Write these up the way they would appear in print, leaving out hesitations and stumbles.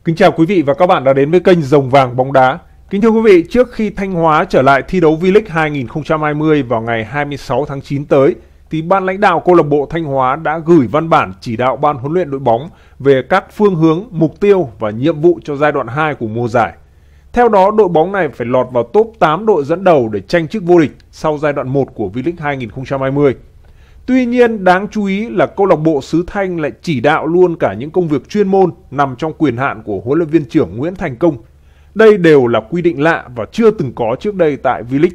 Kính chào quý vị và các bạn đã đến với kênh Rồng Vàng Bóng Đá. Kính thưa quý vị, trước khi Thanh Hóa trở lại thi đấu V-League 2020 vào ngày 26 tháng 9 tới, thì ban lãnh đạo câu lạc bộ Thanh Hóa đã gửi văn bản chỉ đạo ban huấn luyện đội bóng về các phương hướng, mục tiêu và nhiệm vụ cho giai đoạn 2 của mùa giải. Theo đó, đội bóng này phải lọt vào top 8 đội dẫn đầu để tranh chức vô địch sau giai đoạn 1 của V-League 2020. Tuy nhiên, đáng chú ý là câu lạc bộ xứ Thanh lại chỉ đạo luôn cả những công việc chuyên môn nằm trong quyền hạn của huấn luyện viên trưởng Nguyễn Thành Công. Đây đều là quy định lạ và chưa từng có trước đây tại V-League.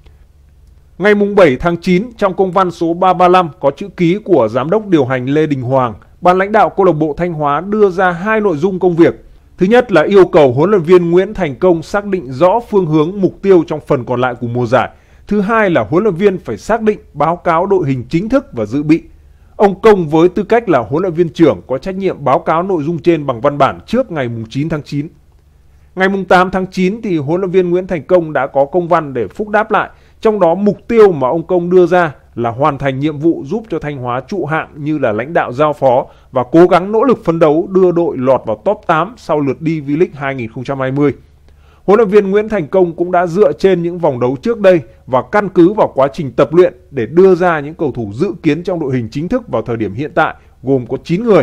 Ngày 7 tháng 9, trong công văn số 335 có chữ ký của Giám đốc điều hành Lê Đình Hoàng, ban lãnh đạo câu lạc bộ Thanh Hóa đưa ra hai nội dung công việc. Thứ nhất là yêu cầu huấn luyện viên Nguyễn Thành Công xác định rõ phương hướng, mục tiêu trong phần còn lại của mùa giải. Thứ hai là huấn luyện viên phải xác định báo cáo đội hình chính thức và dự bị. Ông Công với tư cách là huấn luyện viên trưởng có trách nhiệm báo cáo nội dung trên bằng văn bản trước ngày 9 tháng 9. Ngày 8 tháng 9 thì huấn luyện viên Nguyễn Thành Công đã có công văn để phúc đáp lại. Trong đó mục tiêu mà ông Công đưa ra là hoàn thành nhiệm vụ giúp cho Thanh Hóa trụ hạng như là lãnh đạo giao phó và cố gắng nỗ lực phấn đấu đưa đội lọt vào top 8 sau lượt đi V-League 2020. Huấn luyện viên Nguyễn Thành Công cũng đã dựa trên những vòng đấu trước đây và căn cứ vào quá trình tập luyện để đưa ra những cầu thủ dự kiến trong đội hình chính thức vào thời điểm hiện tại, gồm có 9 người.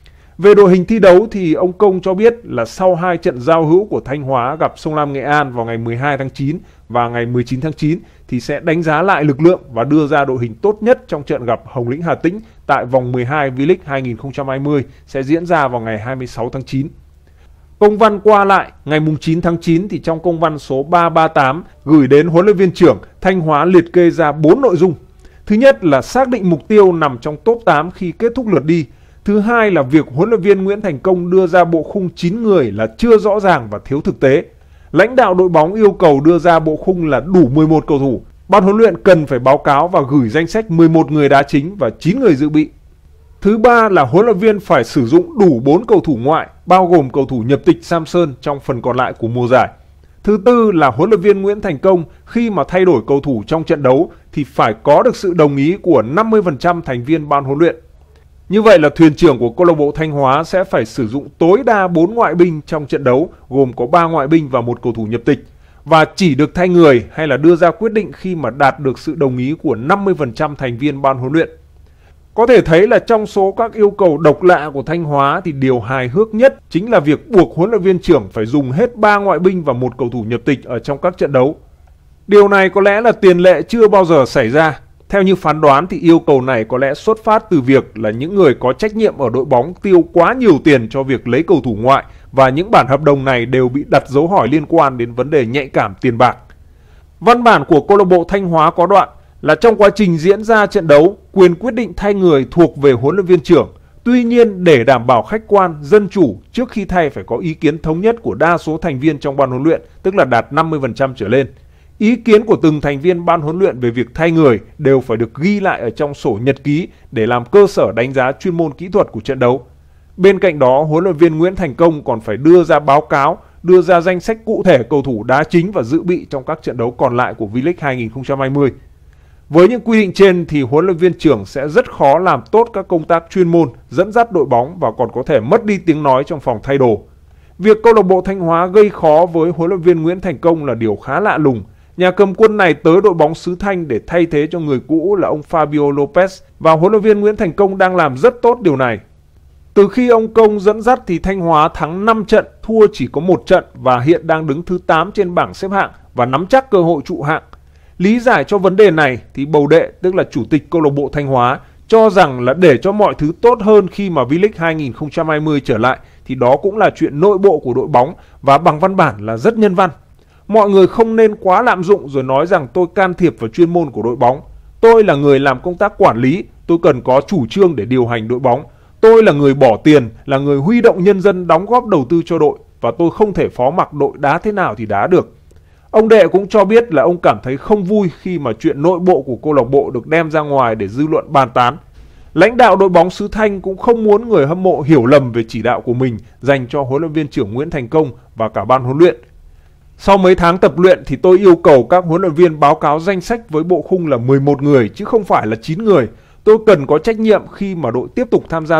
Về đội hình thi đấu thì ông Công cho biết là sau 2 trận giao hữu của Thanh Hóa gặp Sông Lam Nghệ An vào ngày 12 tháng 9 và ngày 19 tháng 9 thì sẽ đánh giá lại lực lượng và đưa ra đội hình tốt nhất trong trận gặp Hồng Lĩnh Hà Tĩnh tại vòng 12 V-League 2020 sẽ diễn ra vào ngày 26 tháng 9. Công văn qua lại ngày 9 tháng 9 thì trong công văn số 338 gửi đến huấn luyện viên trưởng, Thanh Hóa liệt kê ra 4 nội dung. Thứ nhất là xác định mục tiêu nằm trong top 8 khi kết thúc lượt đi. Thứ hai là việc huấn luyện viên Nguyễn Thành Công đưa ra bộ khung 9 người là chưa rõ ràng và thiếu thực tế. Lãnh đạo đội bóng yêu cầu đưa ra bộ khung là đủ 11 cầu thủ. Ban huấn luyện cần phải báo cáo và gửi danh sách 11 người đá chính và 9 người dự bị. Thứ ba là huấn luyện viên phải sử dụng đủ 4 cầu thủ ngoại, bao gồm cầu thủ nhập tịch Samson trong phần còn lại của mùa giải. Thứ tư là huấn luyện viên Nguyễn Thành Công khi mà thay đổi cầu thủ trong trận đấu thì phải có được sự đồng ý của 50% thành viên ban huấn luyện. Như vậy là thuyền trưởng của câu lạc bộ Thanh Hóa sẽ phải sử dụng tối đa 4 ngoại binh trong trận đấu, gồm có 3 ngoại binh và 1 cầu thủ nhập tịch, và chỉ được thay người hay là đưa ra quyết định khi mà đạt được sự đồng ý của 50% thành viên ban huấn luyện. Có thể thấy là trong số các yêu cầu độc lạ của Thanh Hóa thì điều hài hước nhất chính là việc buộc huấn luyện viên trưởng phải dùng hết 3 ngoại binh và 1 cầu thủ nhập tịch ở trong các trận đấu. Điều này có lẽ là tiền lệ chưa bao giờ xảy ra. Theo như phán đoán thì yêu cầu này có lẽ xuất phát từ việc là những người có trách nhiệm ở đội bóng tiêu quá nhiều tiền cho việc lấy cầu thủ ngoại và những bản hợp đồng này đều bị đặt dấu hỏi liên quan đến vấn đề nhạy cảm tiền bạc. Văn bản của câu lạc bộ Thanh Hóa có đoạn là trong quá trình diễn ra trận đấu, quyền quyết định thay người thuộc về huấn luyện viên trưởng. Tuy nhiên, để đảm bảo khách quan, dân chủ, trước khi thay phải có ý kiến thống nhất của đa số thành viên trong ban huấn luyện, tức là đạt 50% trở lên. Ý kiến của từng thành viên ban huấn luyện về việc thay người đều phải được ghi lại ở trong sổ nhật ký để làm cơ sở đánh giá chuyên môn kỹ thuật của trận đấu. Bên cạnh đó, huấn luyện viên Nguyễn Thành Công còn phải đưa ra báo cáo, đưa ra danh sách cụ thể cầu thủ đá chính và dự bị trong các trận đấu còn lại của V-League 2020. Với những quy định trên thì huấn luyện viên trưởng sẽ rất khó làm tốt các công tác chuyên môn, dẫn dắt đội bóng và còn có thể mất đi tiếng nói trong phòng thay đồ. Việc câu lạc bộ Thanh Hóa gây khó với huấn luyện viên Nguyễn Thành Công là điều khá lạ lùng. Nhà cầm quân này tới đội bóng xứ Thanh để thay thế cho người cũ là ông Fabio Lopez và huấn luyện viên Nguyễn Thành Công đang làm rất tốt điều này. Từ khi ông Công dẫn dắt thì Thanh Hóa thắng 5 trận, thua chỉ có 1 trận và hiện đang đứng thứ 8 trên bảng xếp hạng và nắm chắc cơ hội trụ hạng. Lý giải cho vấn đề này thì Bầu Đệ, tức là chủ tịch câu lạc bộ Thanh Hóa, cho rằng là để cho mọi thứ tốt hơn khi mà V-League 2020 trở lại thì đó cũng là chuyện nội bộ của đội bóng và bằng văn bản là rất nhân văn. Mọi người không nên quá lạm dụng rồi nói rằng tôi can thiệp vào chuyên môn của đội bóng. Tôi là người làm công tác quản lý, tôi cần có chủ trương để điều hành đội bóng. Tôi là người bỏ tiền, là người huy động nhân dân đóng góp đầu tư cho đội và tôi không thể phó mặc đội đá thế nào thì đá được. Ông Đệ cũng cho biết là ông cảm thấy không vui khi mà chuyện nội bộ của câu lạc bộ được đem ra ngoài để dư luận bàn tán. Lãnh đạo đội bóng xứ Thanh cũng không muốn người hâm mộ hiểu lầm về chỉ đạo của mình dành cho huấn luyện viên trưởng Nguyễn Thành Công và cả ban huấn luyện. Sau mấy tháng tập luyện thì tôi yêu cầu các huấn luyện viên báo cáo danh sách với bộ khung là 11 người chứ không phải là 9 người. Tôi cần có trách nhiệm khi mà đội tiếp tục tham gia giải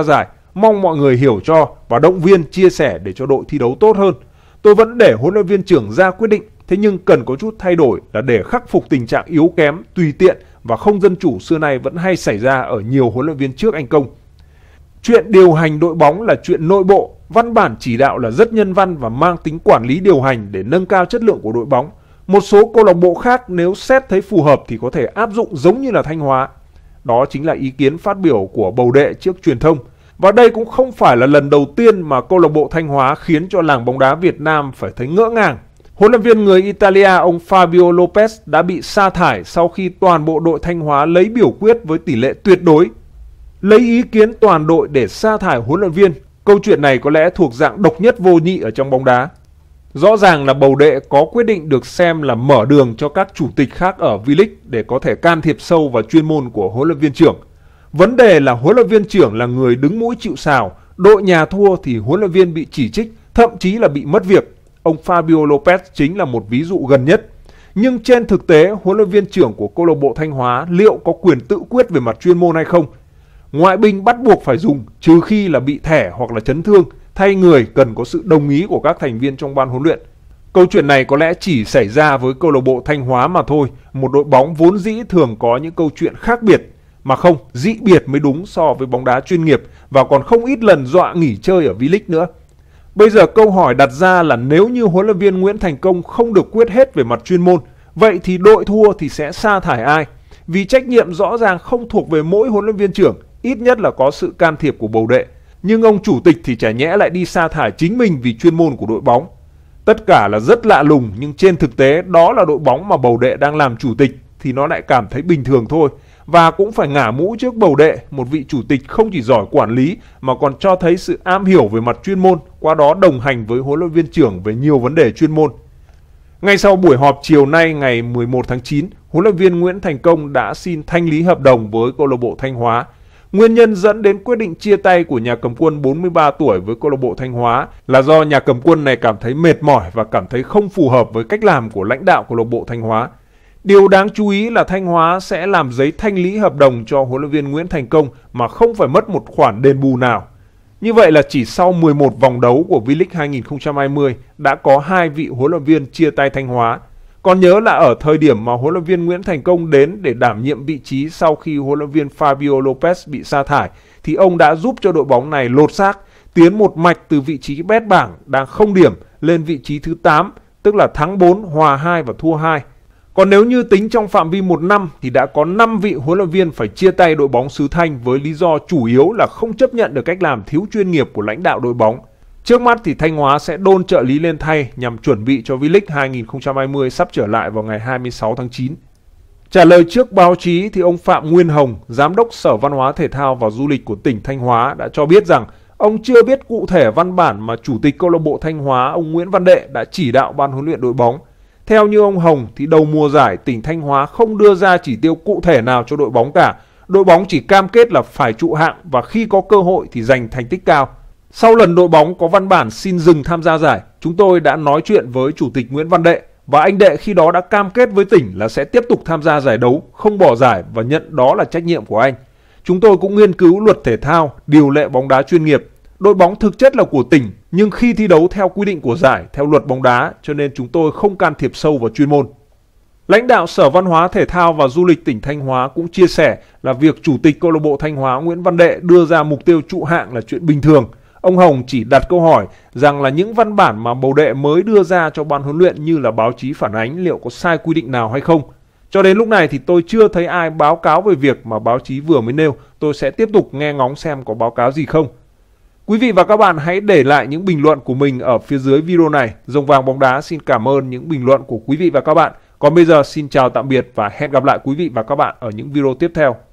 Mong mọi người hiểu cho và động viên chia sẻ để cho đội thi đấu tốt hơn. Tôi vẫn để huấn luyện viên trưởng ra quyết định, thế nhưng cần có chút thay đổi là để khắc phục tình trạng yếu kém, tùy tiện và không dân chủ xưa nay vẫn hay xảy ra ở nhiều huấn luyện viên trước anh Công. Chuyện điều hành đội bóng là chuyện nội bộ, văn bản chỉ đạo là rất nhân văn và mang tính quản lý điều hành để nâng cao chất lượng của đội bóng. Một số câu lạc bộ khác nếu xét thấy phù hợp thì có thể áp dụng giống như là Thanh Hóa. Đó chính là ý kiến phát biểu của Bầu Đệ trước truyền thông. Và đây cũng không phải là lần đầu tiên mà câu lạc bộ Thanh Hóa khiến cho làng bóng đá Việt Nam phải thấy ngỡ ngàng. Huấn luyện viên người Italia ông Fabio Lopez đã bị sa thải sau khi toàn bộ đội Thanh Hóa lấy biểu quyết với tỷ lệ tuyệt đối. Lấy ý kiến toàn đội để sa thải huấn luyện viên, câu chuyện này có lẽ thuộc dạng độc nhất vô nhị ở trong bóng đá. Rõ ràng là Bầu Đệ có quyết định được xem là mở đường cho các chủ tịch khác ở V-League để có thể can thiệp sâu vào chuyên môn của huấn luyện viên trưởng. Vấn đề là huấn luyện viên trưởng là người đứng mũi chịu sào, đội nhà thua thì huấn luyện viên bị chỉ trích, thậm chí là bị mất việc. Ông Fabio Lopez chính là một ví dụ gần nhất. Nhưng trên thực tế, huấn luyện viên trưởng của câu lạc bộ Thanh Hóa liệu có quyền tự quyết về mặt chuyên môn hay không? Ngoại binh bắt buộc phải dùng, trừ khi là bị thẻ hoặc là chấn thương, thay người cần có sự đồng ý của các thành viên trong ban huấn luyện. Câu chuyện này có lẽ chỉ xảy ra với câu lạc bộ Thanh Hóa mà thôi, một đội bóng vốn dĩ thường có những câu chuyện khác biệt, mà không, dị biệt mới đúng so với bóng đá chuyên nghiệp và còn không ít lần dọa nghỉ chơi ở V-League nữa. Bây giờ câu hỏi đặt ra là nếu như huấn luyện viên Nguyễn Thành Công không được quyết hết về mặt chuyên môn, vậy thì đội thua thì sẽ sa thải ai? Vì trách nhiệm rõ ràng không thuộc về mỗi huấn luyện viên trưởng, ít nhất là có sự can thiệp của Bầu Đệ. Nhưng ông chủ tịch thì chả nhẽ lại đi sa thải chính mình vì chuyên môn của đội bóng. Tất cả là rất lạ lùng, nhưng trên thực tế đó là đội bóng mà Bầu Đệ đang làm chủ tịch thì nó lại cảm thấy bình thường thôi. Và cũng phải ngả mũ trước Bầu Đệ, một vị chủ tịch không chỉ giỏi quản lý mà còn cho thấy sự am hiểu về mặt chuyên môn, qua đó đồng hành với huấn luyện viên trưởng về nhiều vấn đề chuyên môn. Ngay sau buổi họp chiều nay ngày 11 tháng 9, huấn luyện viên Nguyễn Thành Công đã xin thanh lý hợp đồng với câu lạc bộ Thanh Hóa. Nguyên nhân dẫn đến quyết định chia tay của nhà cầm quân 43 tuổi với câu lạc bộ Thanh Hóa là do nhà cầm quân này cảm thấy mệt mỏi và cảm thấy không phù hợp với cách làm của lãnh đạo câu lạc bộ Thanh Hóa. Điều đáng chú ý là Thanh Hóa sẽ làm giấy thanh lý hợp đồng cho huấn luyện viên Nguyễn Thành Công mà không phải mất một khoản đền bù nào. Như vậy là chỉ sau 11 vòng đấu của V-League 2020 đã có 2 vị huấn luyện viên chia tay Thanh Hóa. Còn nhớ là ở thời điểm mà huấn luyện viên Nguyễn Thành Công đến để đảm nhiệm vị trí sau khi huấn luyện viên Fabio Lopez bị sa thải thì ông đã giúp cho đội bóng này lột xác, tiến một mạch từ vị trí bét bảng đang 0 điểm lên vị trí thứ 8, tức là thắng 4, hòa 2 và thua 2. Còn nếu như tính trong phạm vi 1 năm thì đã có 5 vị huấn luyện viên phải chia tay đội bóng xứ Thanh với lý do chủ yếu là không chấp nhận được cách làm thiếu chuyên nghiệp của lãnh đạo đội bóng. Trước mắt thì Thanh Hóa sẽ đôn trợ lý lên thay nhằm chuẩn bị cho V-League 2020 sắp trở lại vào ngày 26 tháng 9. Trả lời trước báo chí thì ông Phạm Nguyên Hồng, Giám đốc Sở Văn hóa Thể thao và Du lịch của tỉnh Thanh Hóa đã cho biết rằng ông chưa biết cụ thể văn bản mà Chủ tịch câu lạc bộ Thanh Hóa ông Nguyễn Văn Đệ đã chỉ đạo ban huấn luyện đội bóng. Theo như ông Hồng thì đầu mùa giải tỉnh Thanh Hóa không đưa ra chỉ tiêu cụ thể nào cho đội bóng cả. Đội bóng chỉ cam kết là phải trụ hạng và khi có cơ hội thì giành thành tích cao. Sau lần đội bóng có văn bản xin dừng tham gia giải, chúng tôi đã nói chuyện với Chủ tịch Nguyễn Văn Đệ và anh Đệ khi đó đã cam kết với tỉnh là sẽ tiếp tục tham gia giải đấu, không bỏ giải và nhận đó là trách nhiệm của anh. Chúng tôi cũng nghiên cứu luật thể thao, điều lệ bóng đá chuyên nghiệp. Đội bóng thực chất là của tỉnh, nhưng khi thi đấu theo quy định của giải, theo luật bóng đá, cho nên chúng tôi không can thiệp sâu vào chuyên môn. Lãnh đạo Sở Văn hóa Thể thao và Du lịch tỉnh Thanh Hóa cũng chia sẻ là việc Chủ tịch câu lạc bộ Thanh Hóa Nguyễn Văn Đệ đưa ra mục tiêu trụ hạng là chuyện bình thường. Ông Hồng chỉ đặt câu hỏi rằng là những văn bản mà Bầu Đệ mới đưa ra cho ban huấn luyện như là báo chí phản ánh liệu có sai quy định nào hay không. Cho đến lúc này thì tôi chưa thấy ai báo cáo về việc mà báo chí vừa mới nêu. Tôi sẽ tiếp tục nghe ngóng xem có báo cáo gì không. Quý vị và các bạn hãy để lại những bình luận của mình ở phía dưới video này. Rồng Vàng Bóng Đá xin cảm ơn những bình luận của quý vị và các bạn. Còn bây giờ xin chào tạm biệt và hẹn gặp lại quý vị và các bạn ở những video tiếp theo.